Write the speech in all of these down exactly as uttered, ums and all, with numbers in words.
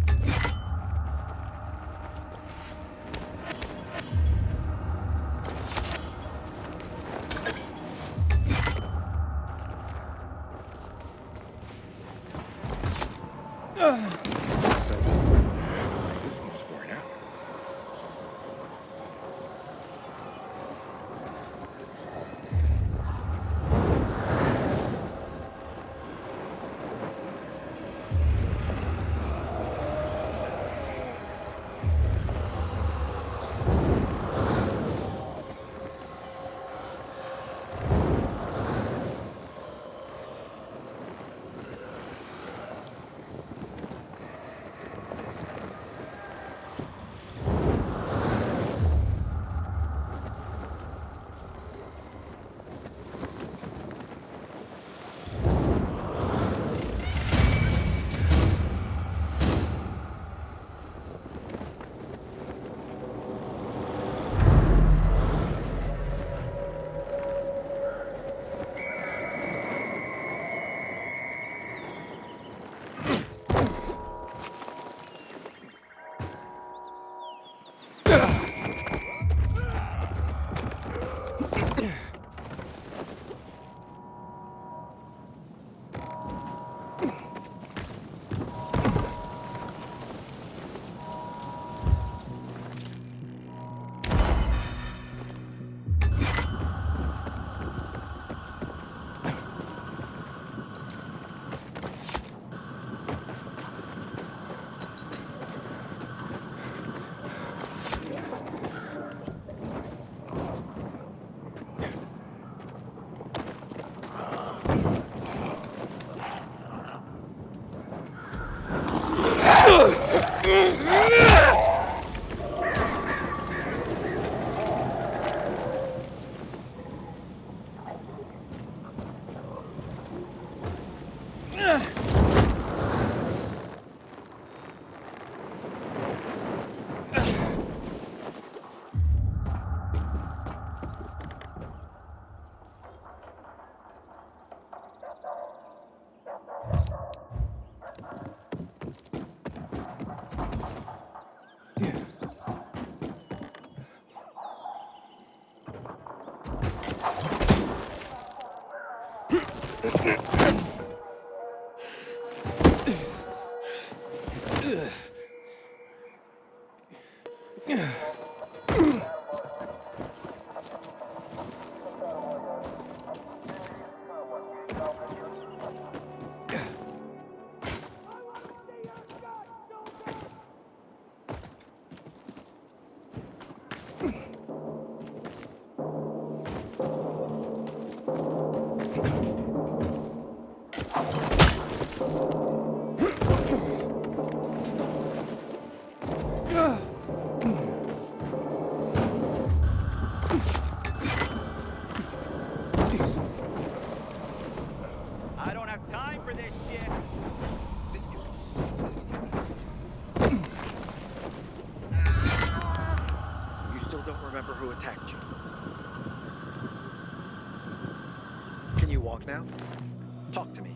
Now? Talk to me.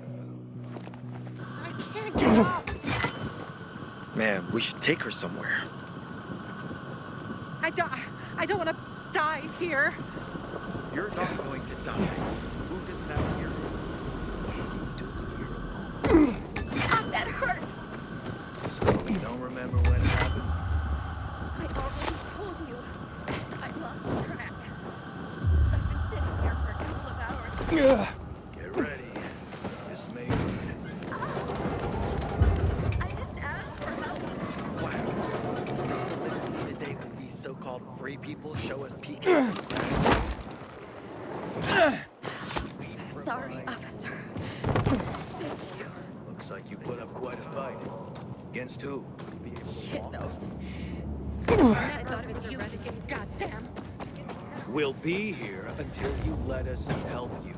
I can't get up. Man, we should take her somewhere. I don't, I don't want to die here. You're not going to die. Who does that here? God, that hurts. So you don't remember when it happened? I already told you. I lost track. I've been sitting here for a couple of hours. Get ready. This means... I didn't ask for help. What? You don't live to see the day when these so-called free people show us peeking. Sorry, officer. Thank you. Looks like you put up quite a fight. Against who? Shit knows. I thought it was you. Goddamn. We'll be here until you let us help you.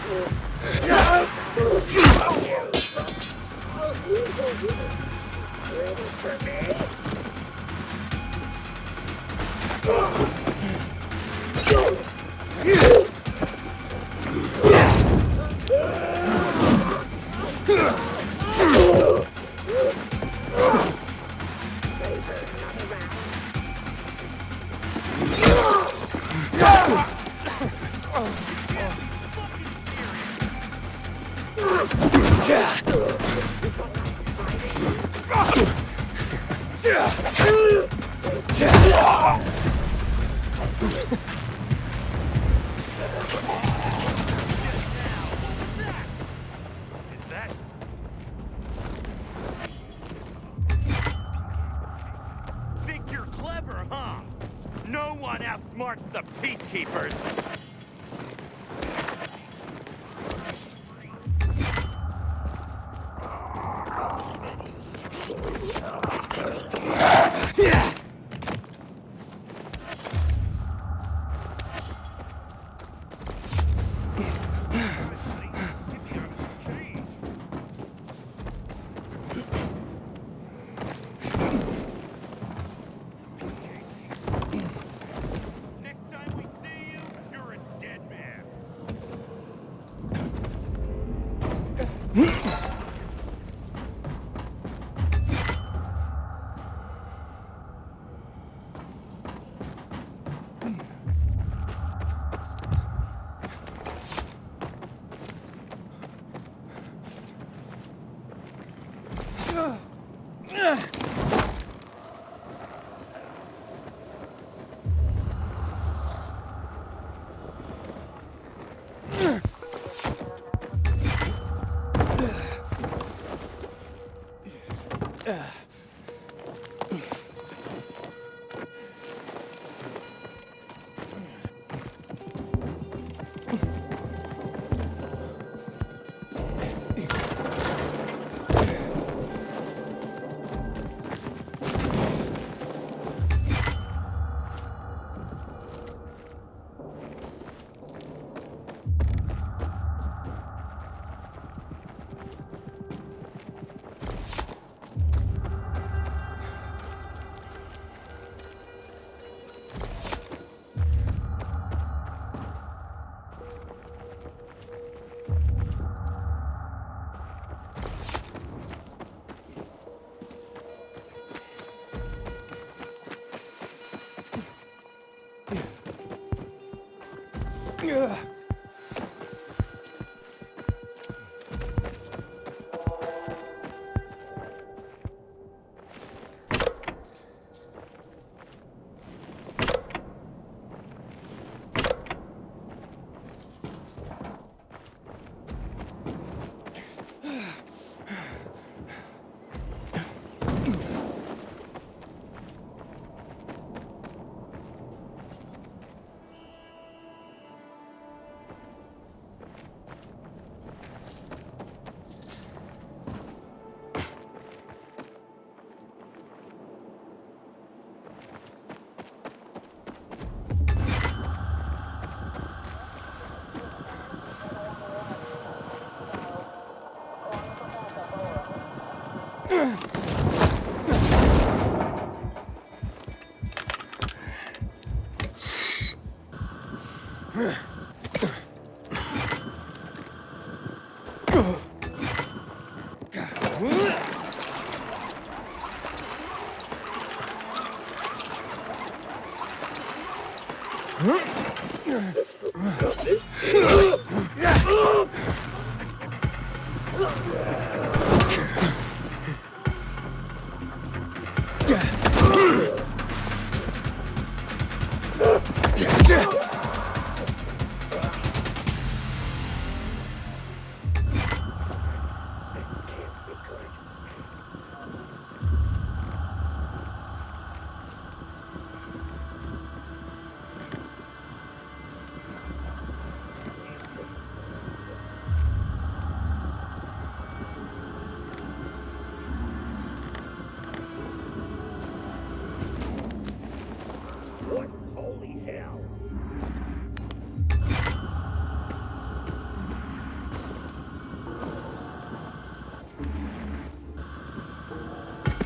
Think you're clever, huh? No one outsmarts the Peacekeepers! Next time we see you, you're a dead man.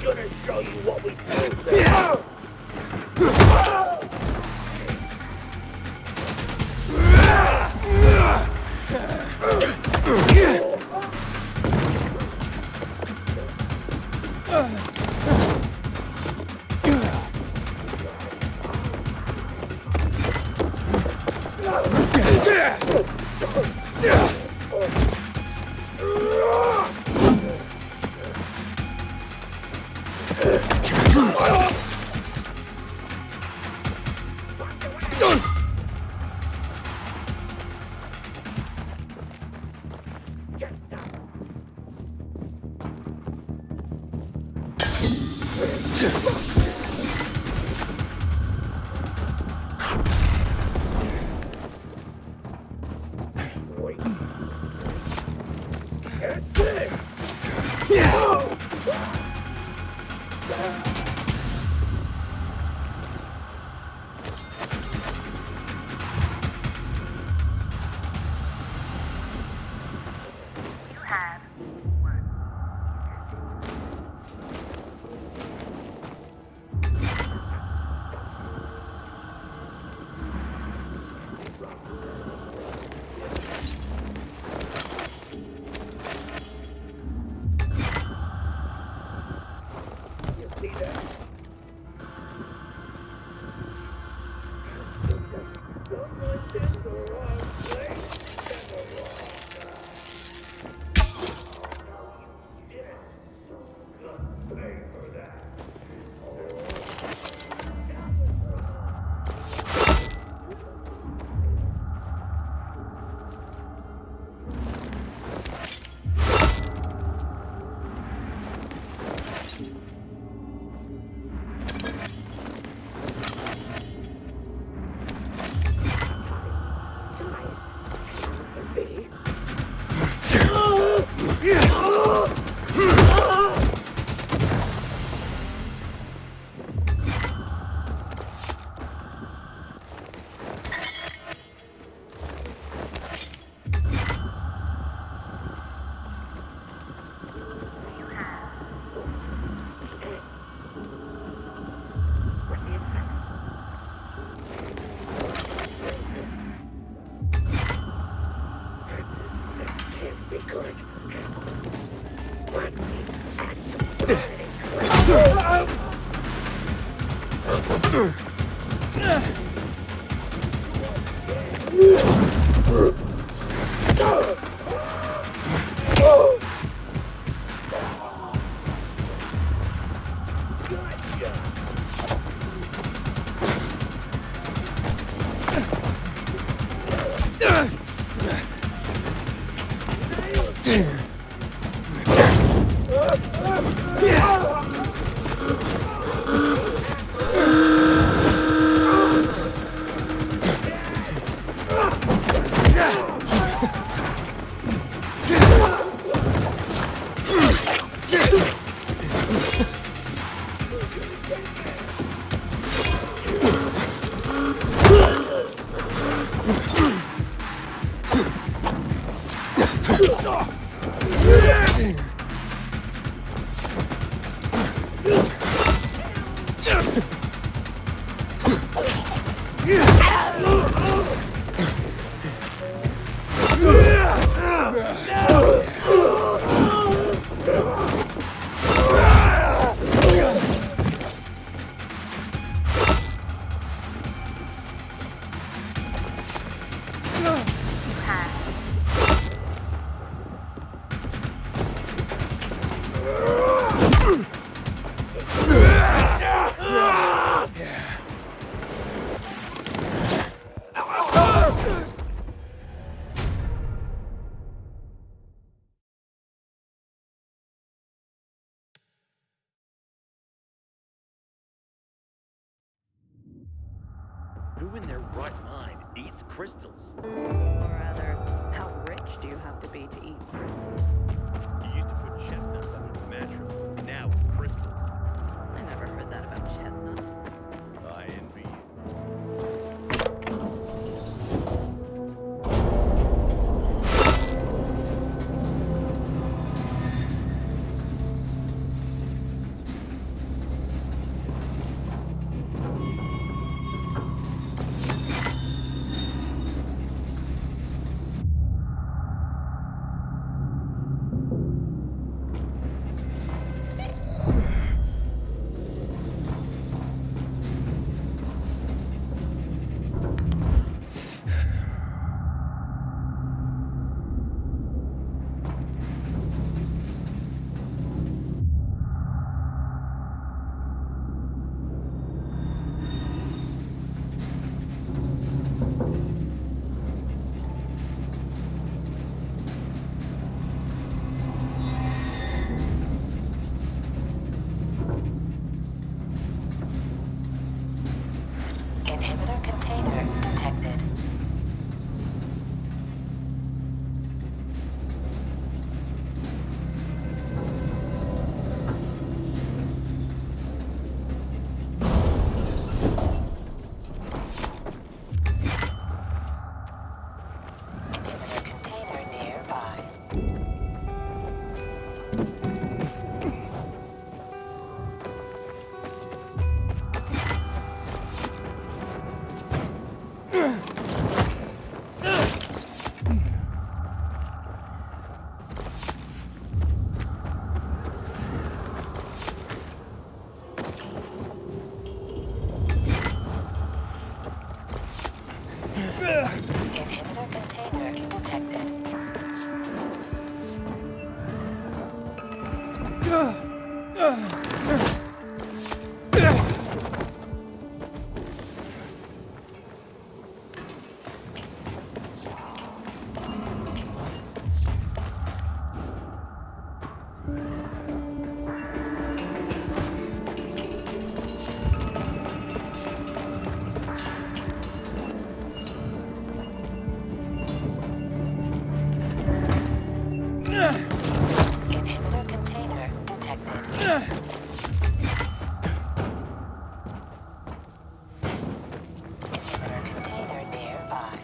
gonna show you what we do. Who in their right mind eats crystals? Or rather, how rich do you have to be to eat crystals? You used to put chestnuts under the mattress. Now it's crystals. I never heard that about chestnuts. I envy you. Inhibitor container detected. Inhibitor container nearby.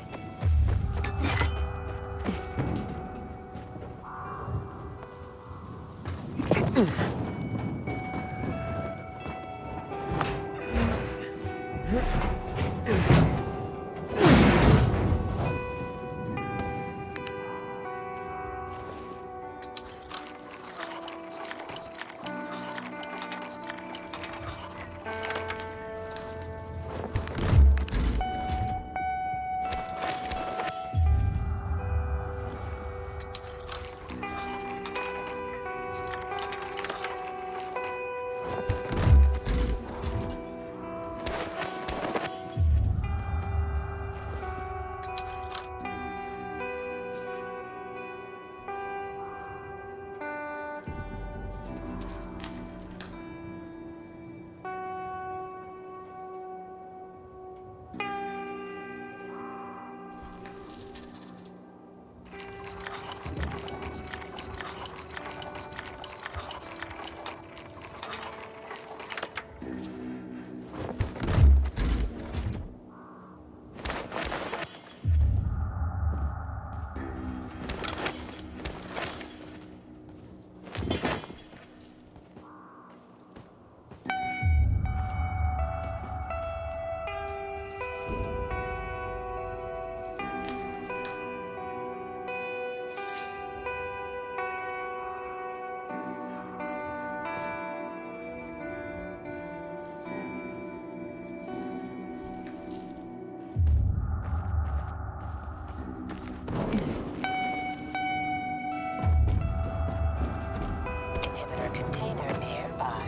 Inhibitor container nearby.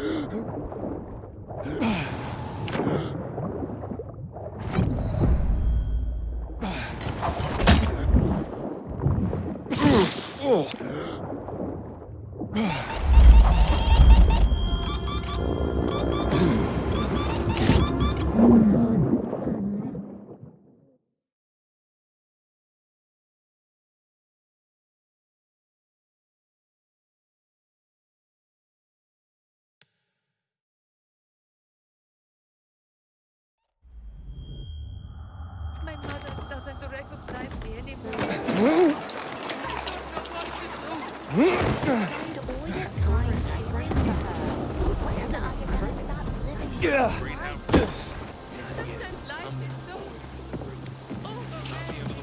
My mother doesn't recognize me anymore. I don't know what to do. And all your time caring for her. What's the other stop living? Yeah. Sometimes life is so overwhelming.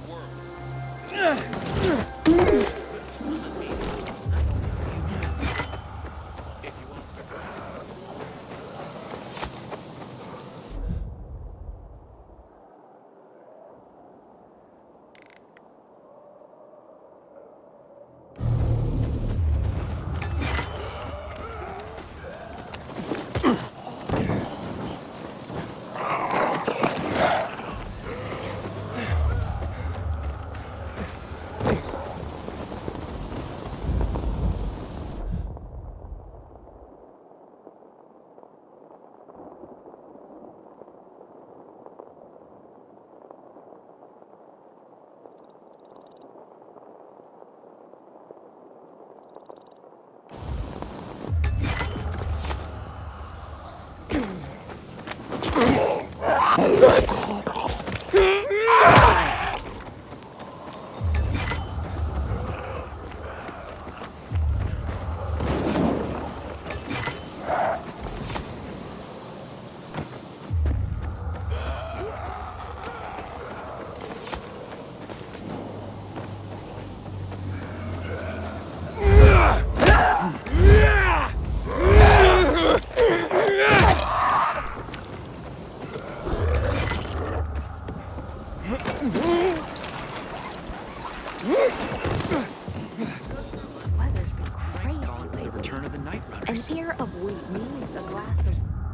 Weather's been crazy Calling for the lately. return of the Night An Runners. ear of wheat needs a glass of...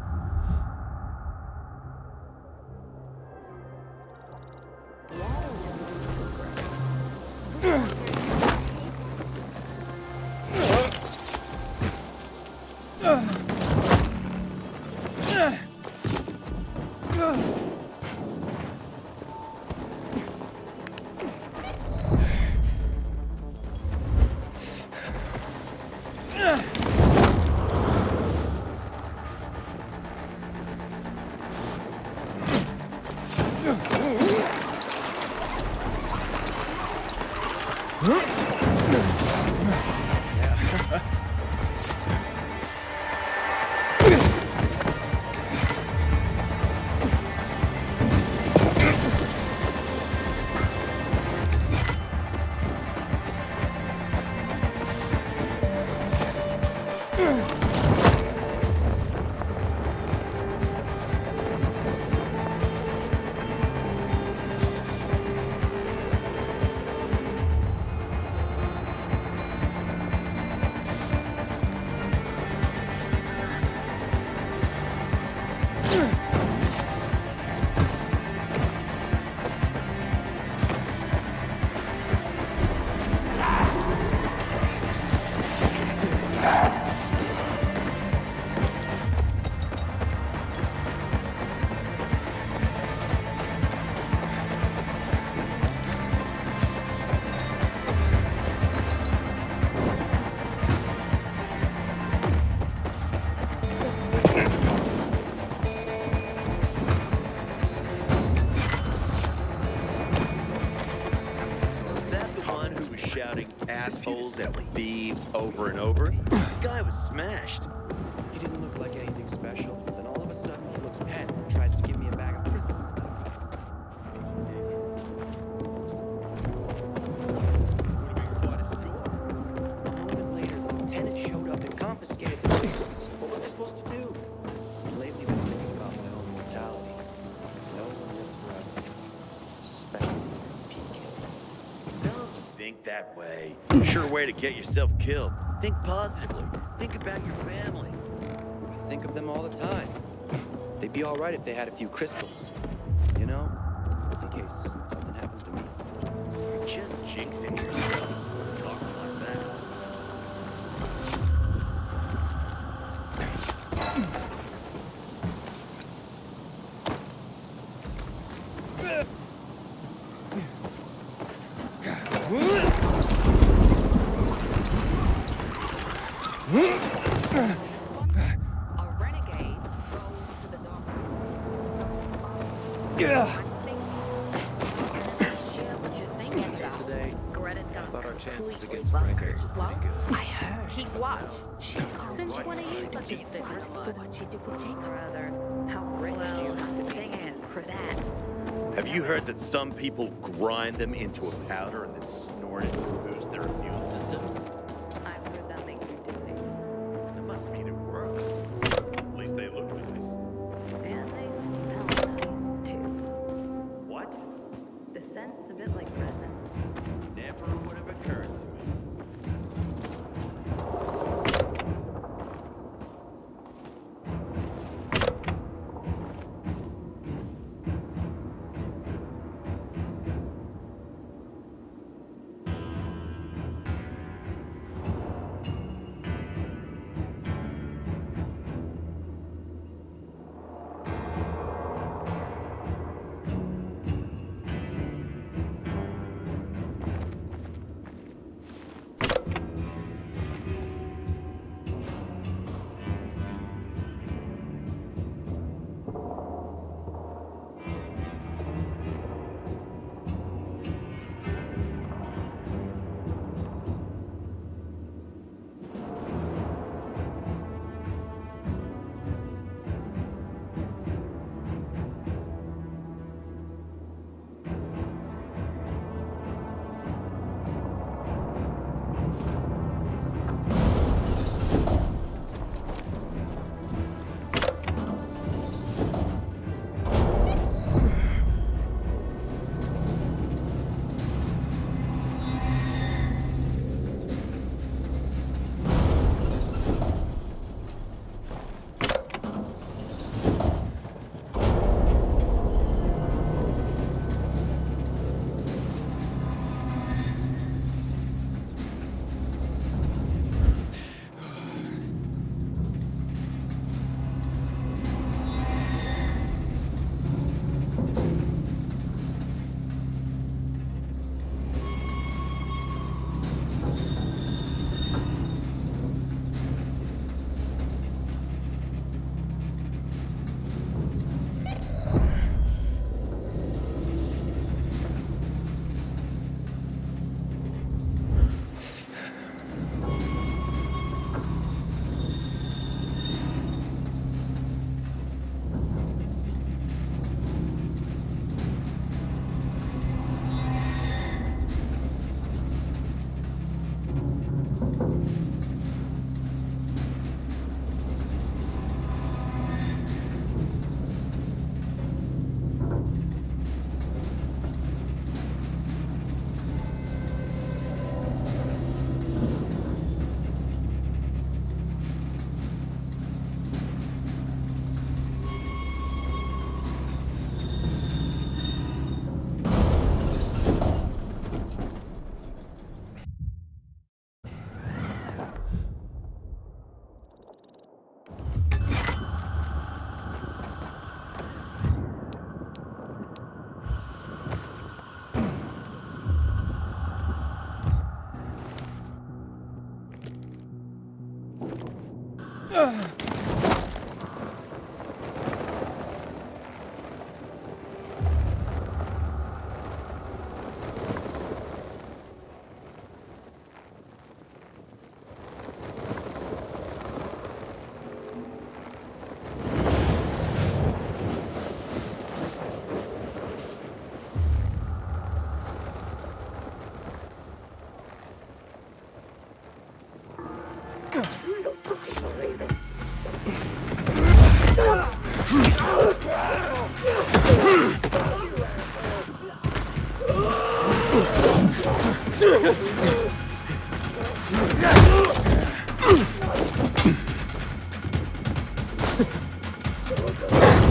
Assholes and thieves over and over. The guy was smashed. He didn't look like anything special. Then all of a sudden he looks pet and tries to give me a bag of Christmas stuff. A moment later, the lieutenant showed up and confiscated the pistols. What was I supposed to do? Lately, I've been thinking about my own mortality. No one lives forever. Especially P K. Don't think that way. Sure way to get yourself killed. Think positively. Think about your family. them all the time. They'd be all right if they had a few crystals. You know? In case something happens to me. You're just jinxing yourself. Talking like that. A renegade goes to the doctor. Yeah. What you thinking about? Today, Greta's got about our chances completely against Franco is bunkers. pretty good. I heard. Keep watch. Since when are you such a stickler, For bud? what you did with Jacob. Rather, how rich do you have to be for that? Have you heard that some people grind them into a powder and then snort it to boost their immune systems? I've heard that makes you dizzy. That must mean it works. At least they look nice. And they smell nice, too. What? The scent's a bit like resin. Never would have occurred to me.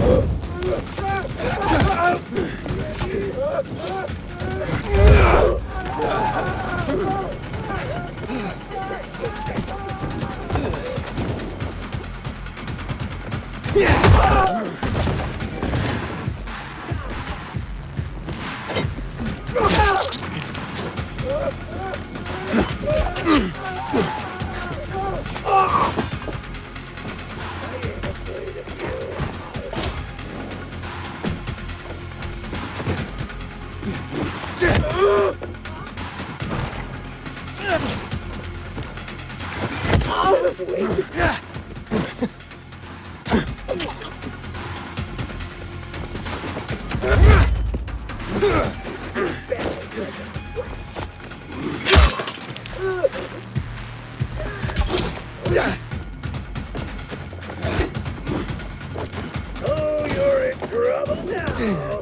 Oh, you're in trouble now.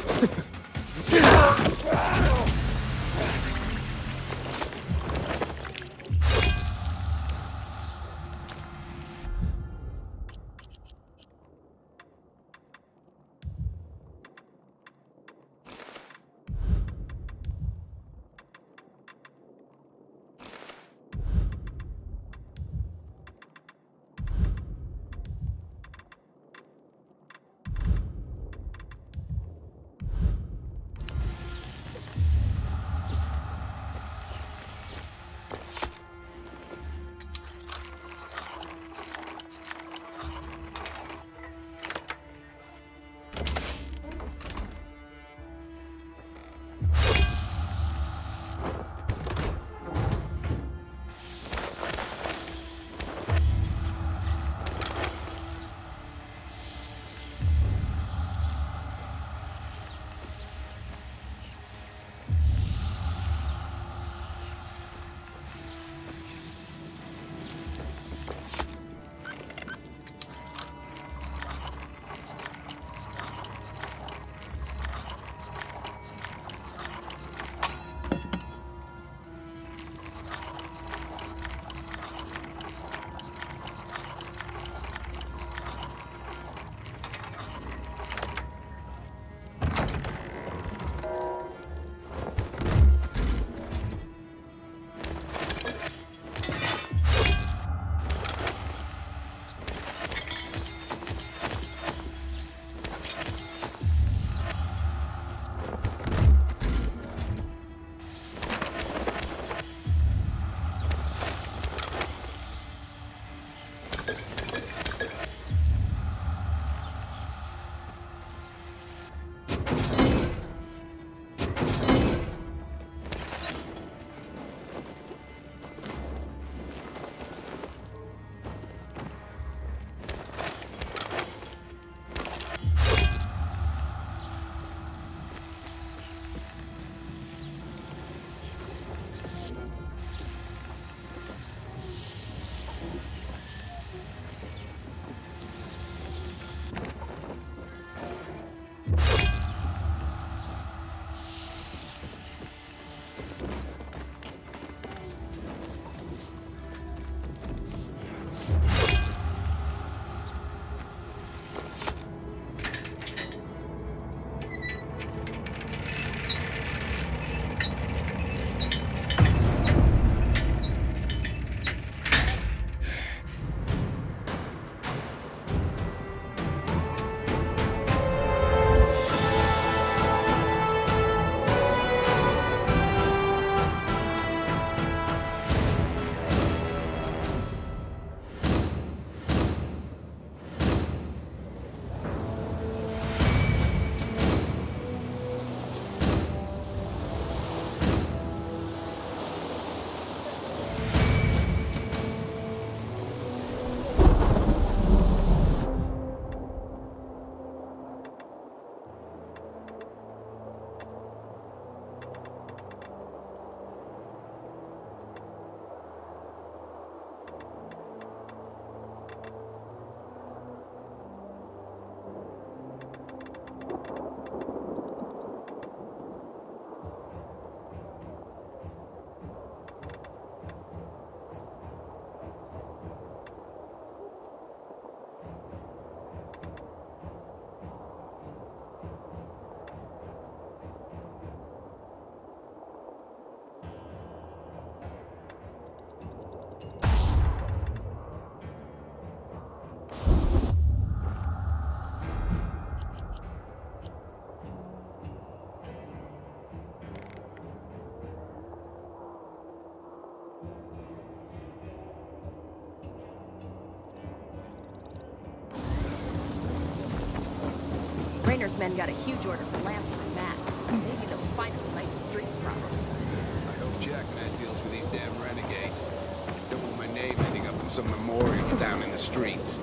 Rainer's men got a huge order for Lance and Matt. Maybe they'll finally light the streets properly. I hope Jack Matt deals with these damn renegades. Don't want my name ending up in some memorial down in the streets.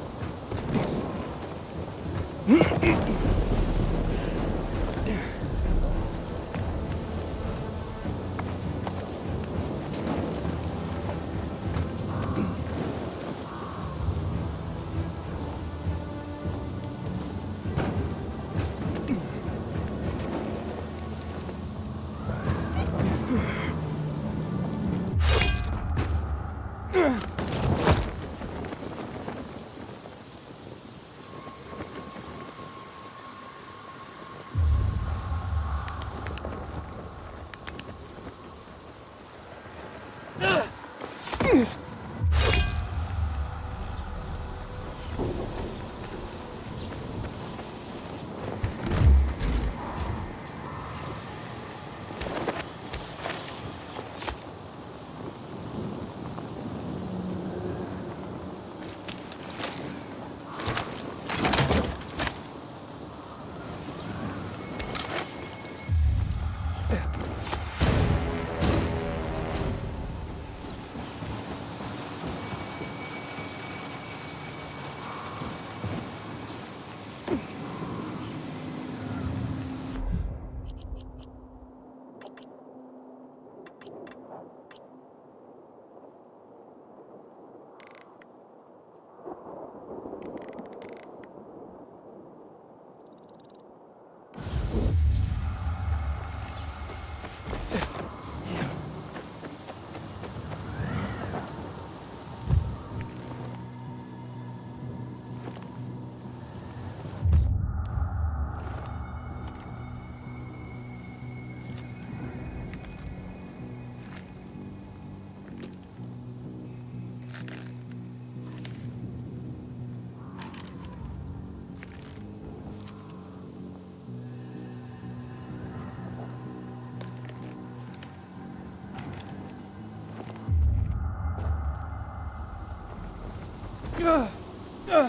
Ugh. Ugh.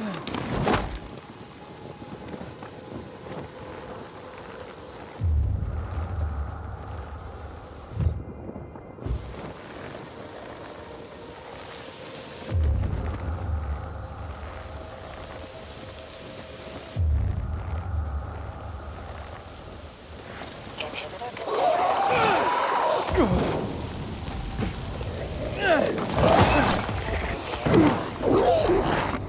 Inhibitor container.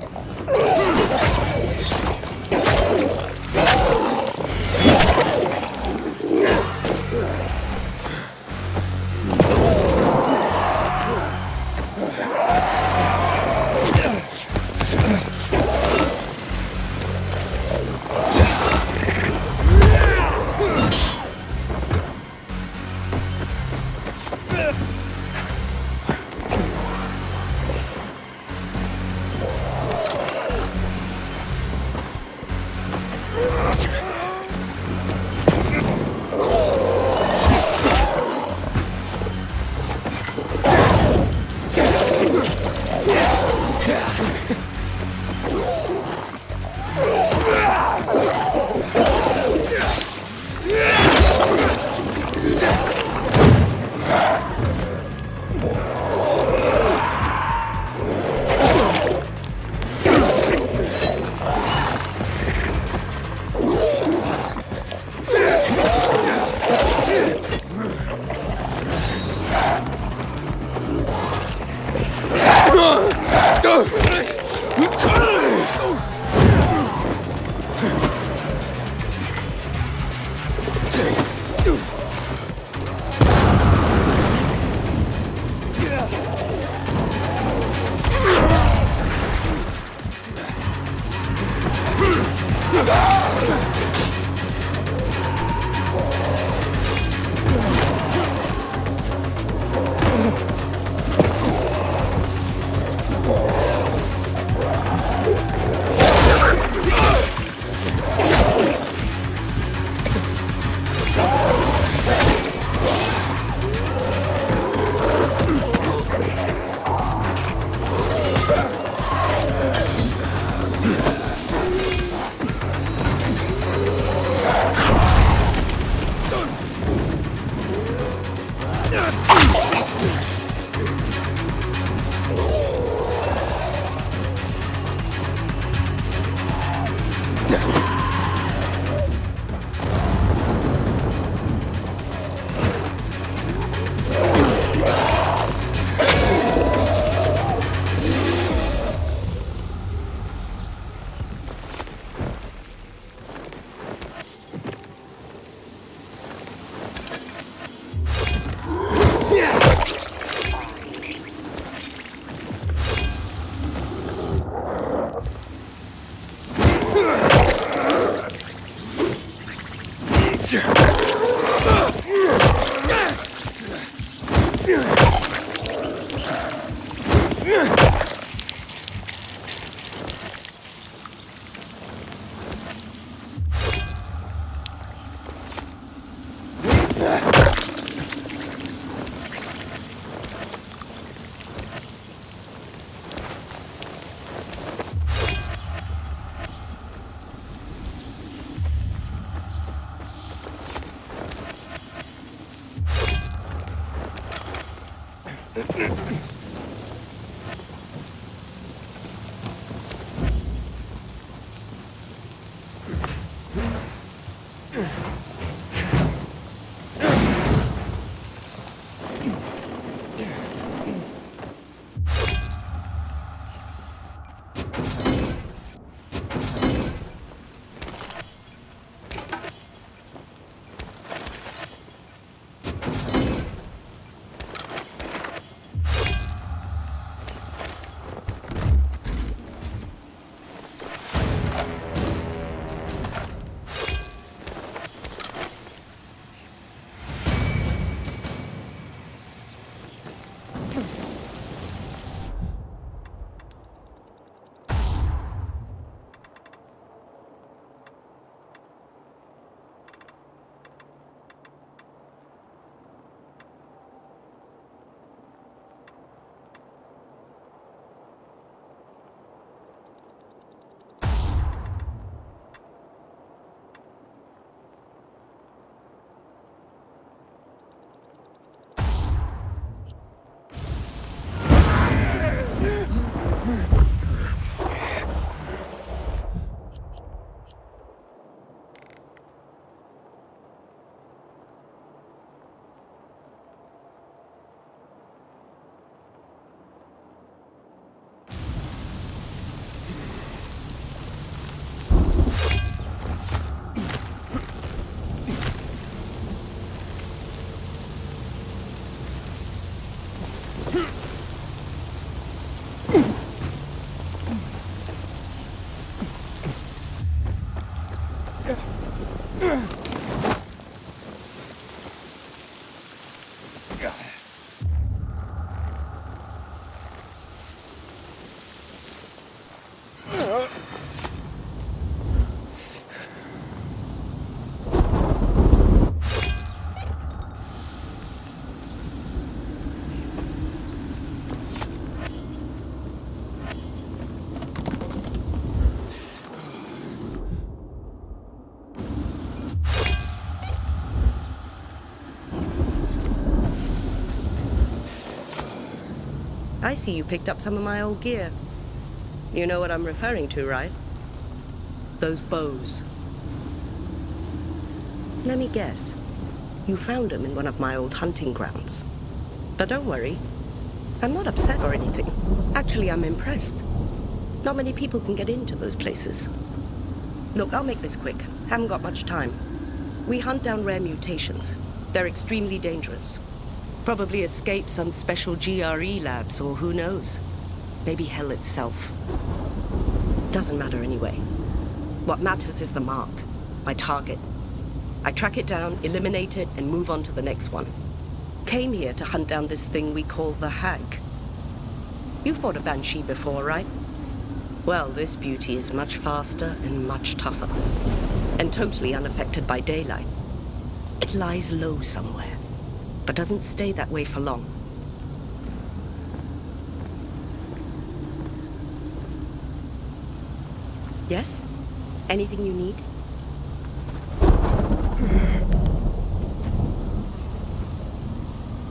I see you picked up some of my old gear. You know what I'm referring to, right? Those bows. Let me guess. You found them in one of my old hunting grounds. But don't worry. I'm not upset or anything. Actually, I'm impressed. Not many people can get into those places. Look, I'll make this quick. Haven't got much time. We hunt down rare mutations. They're extremely dangerous. Probably escape some special G R E labs, or who knows? Maybe hell itself. Doesn't matter anyway. What matters is the mark, my target. I track it down, eliminate it, and move on to the next one. Came here to hunt down this thing we call the Hag. You've fought a Banshee before, right? Well, this beauty is much faster and much tougher. And totally unaffected by daylight. It lies low somewhere, but doesn't stay that way for long. Yes? Anything you need?